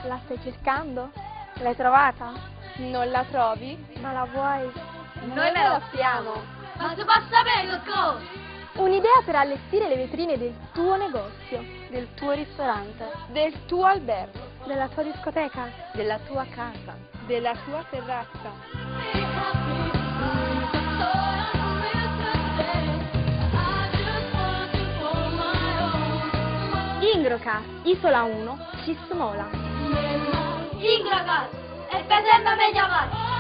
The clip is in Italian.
La stai cercando? L'hai trovata? Non la trovi? Ma la vuoi? Noi me lo offriamo. Ma si passa bene, cosa? Un'idea per allestire le vetrine del tuo negozio, del tuo ristorante, Del tuo albergo, della tua discoteca. della tua casa, della tua terrazza. Ingrocast, Isola 1, Cismola. Ingragas, e pedemma media vai.